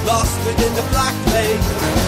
lost within the black lake.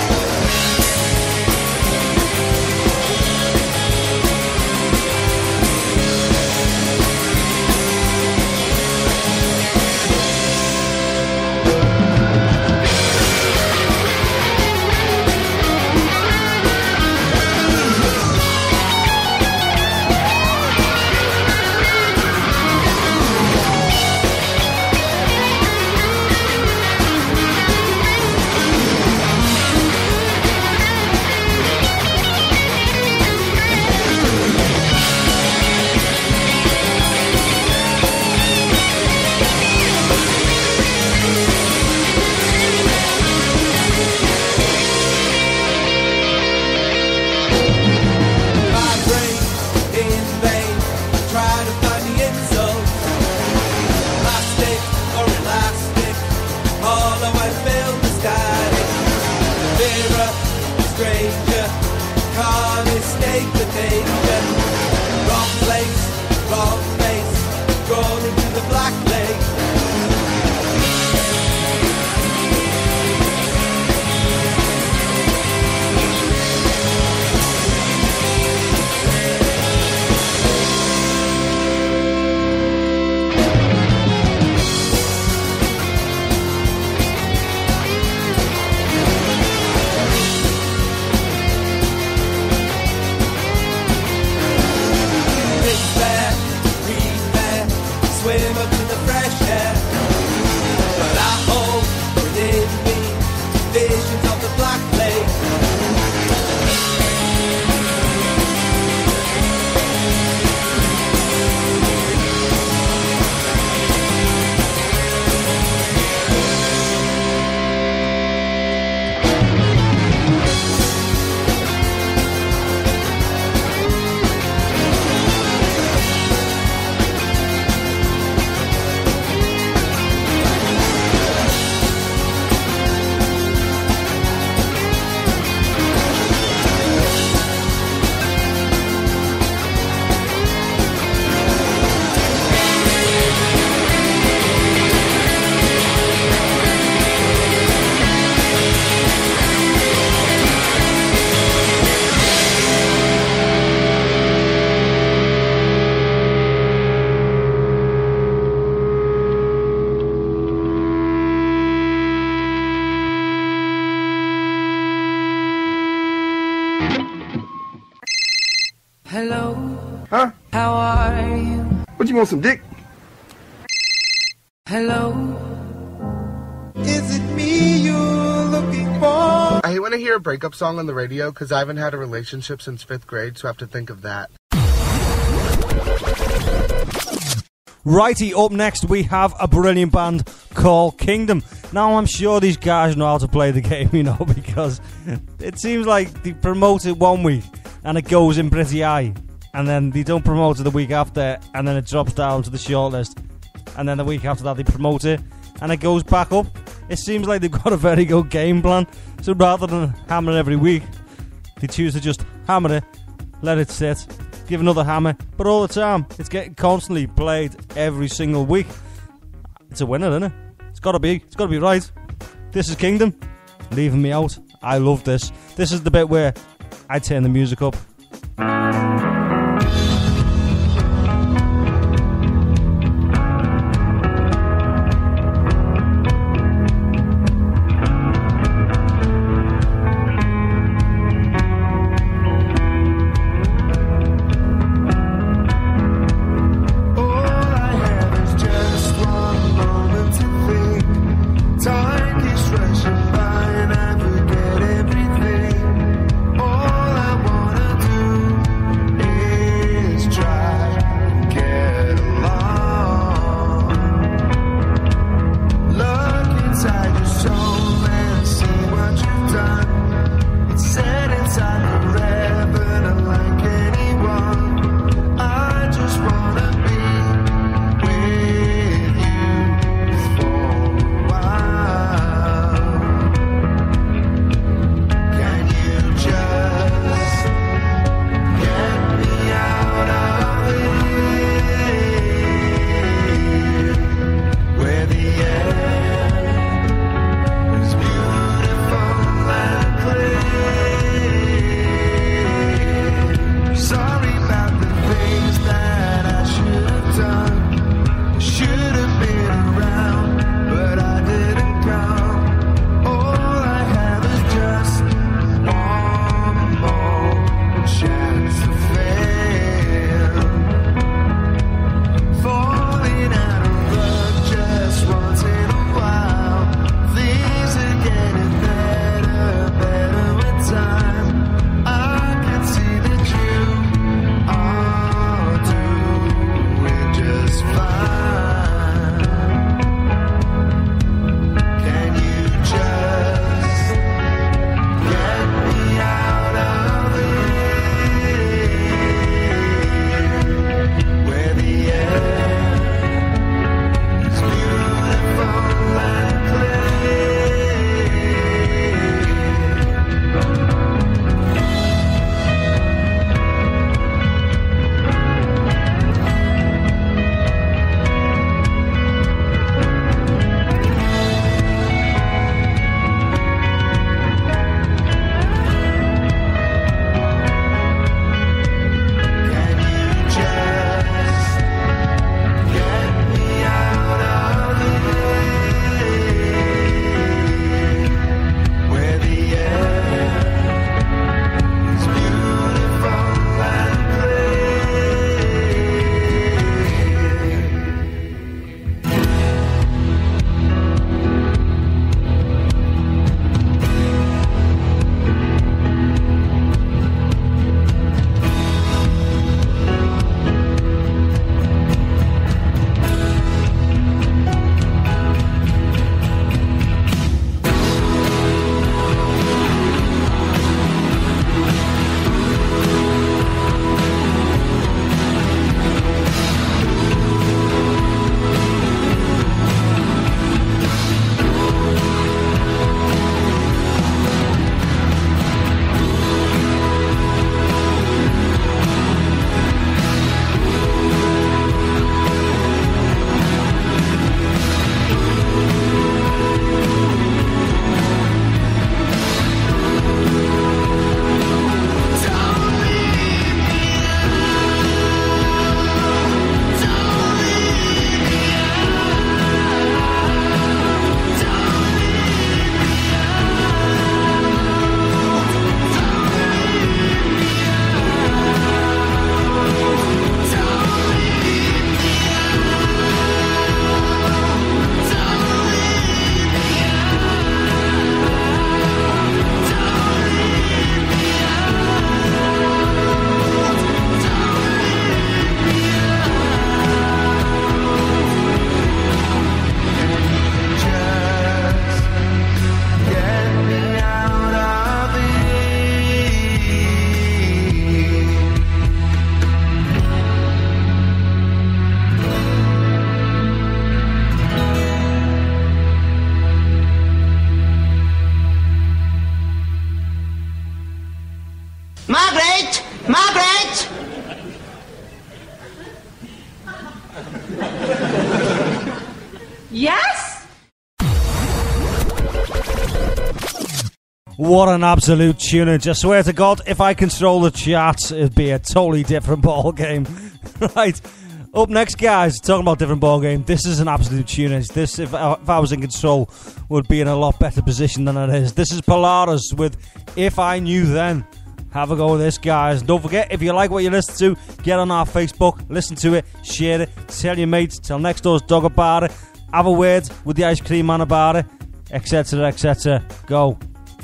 Hello. Huh? How are you? What, you want some dick? Hello. Is it me you're looking for? I hate when I hear a breakup song on the radio because I haven't had a relationship since 5th grade, so I have to think of that. Righty, up next we have a brilliant band called Kingdom. Now I'm sure these guys know how to play the game, you know, because it seems like they promote it one week and it goes in pretty high, and then they don't promote it the week after and then it drops down to the shortlist, and then the week after that they promote it and it goes back up. It seems like they've got a very good game plan, so rather than hammer it every week, they choose to just hammer it, let it sit, give another hammer, but all the time it's getting constantly played every single week. It's a winner, isn't it? It's gotta be right. This is Kingdom, Leaving Me Out. I love this. This is the bit where I turn the music up. Everything. All I wanna do What an absolute tunage. I swear to God, if I control the charts, it'd be a totally different ball game. Right. Up next, guys, talking about different ball game. This is an absolute tunage. This, if I was in control, would be in a lot better position than it is. This is Polaris with If I Knew Then. Have a go with this, guys. Don't forget, if you like what you listen to, get on our Facebook, listen to it, share it, tell your mates, tell next door's dog about it, have a word with the ice cream man about it, etc., etc. Go.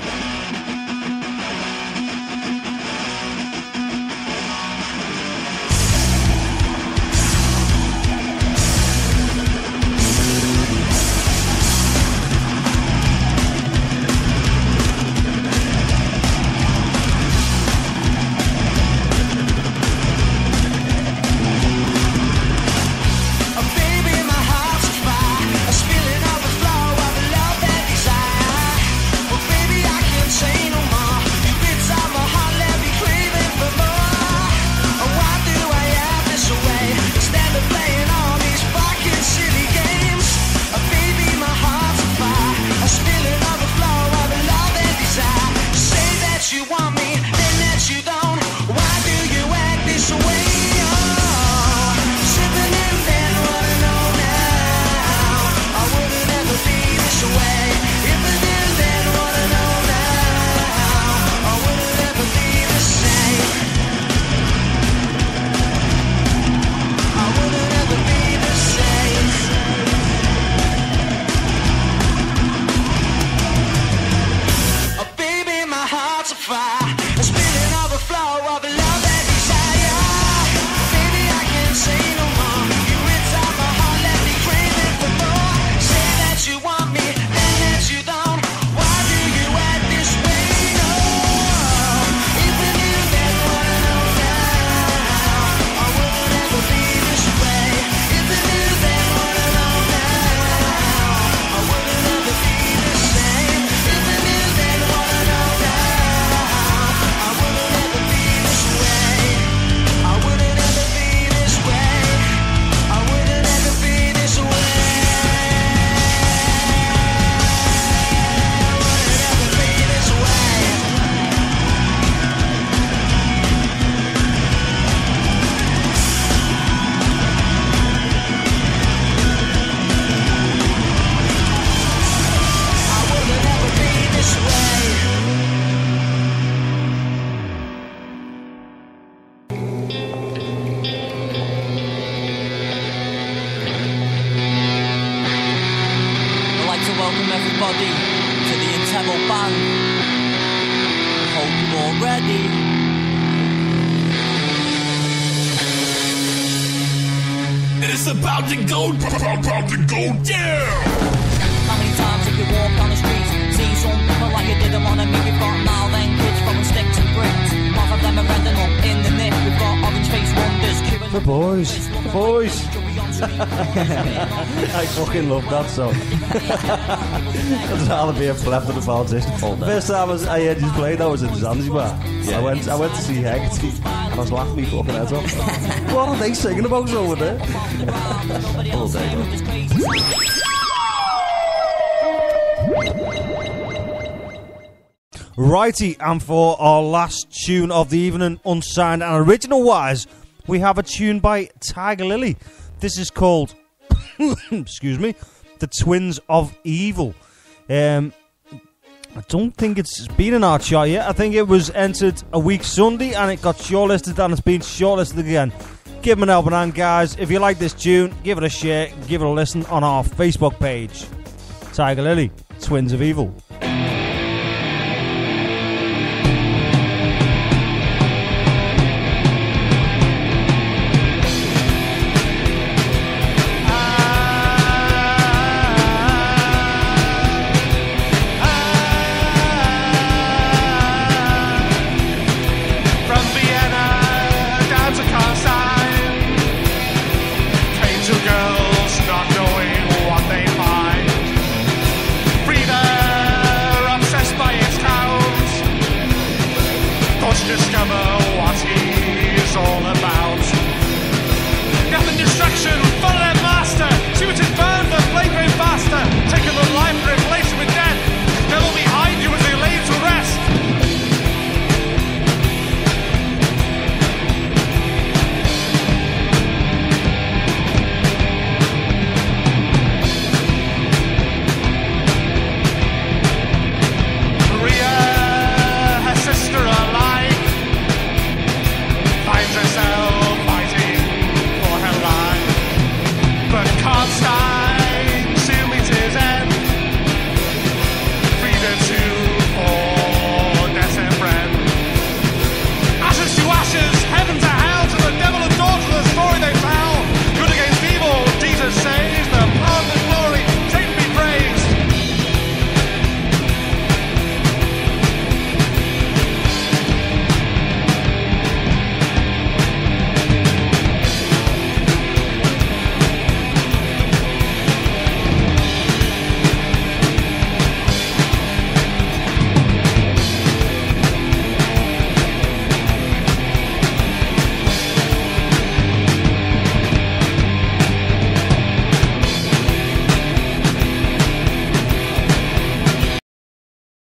It's about to go down. How many times have you walked on the streets, seen some people like you didn't want to meet? You've got now then kids throwing sticks and bricks. Half of them are ending up in the nick. We've got orange face wonders. The boys. I fucking love that song. I'd rather be a flap than a politician. First time I heard you play that was in Zanzibar. Yeah. I went to see Haggerty and I was laughing me fucking head off. What are they singing about over there? All day, Righty, and for our last tune of the evening, unsigned and original wise, we have a tune by Tiger Lily. This is called, excuse me, The Twins of Evil. I don't think it's been in our chart yet. I think it was entered a week Sunday and it got shortlisted and it's been shortlisted again. Give them an helping hand, guys. If you like this tune, give it a share, give it a listen on our Facebook page. Tiger Lily, Twins of Evil.